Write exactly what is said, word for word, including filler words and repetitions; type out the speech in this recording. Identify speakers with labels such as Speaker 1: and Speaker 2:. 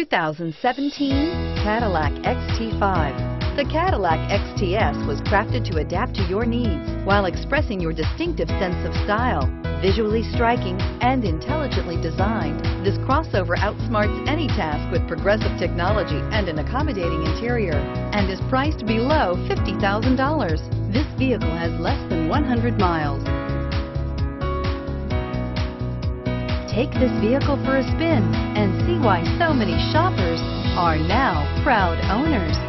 Speaker 1: thousand seventeen Cadillac X T five. The Cadillac X T S was crafted to adapt to your needs while expressing your distinctive sense of style. Visually striking and intelligently designed, this crossover outsmarts any task with progressive technology and an accommodating interior, and is priced below fifty thousand dollars. This vehicle has less than one hundred miles. Take this vehicle for a spin and see why so many shoppers are now proud owners.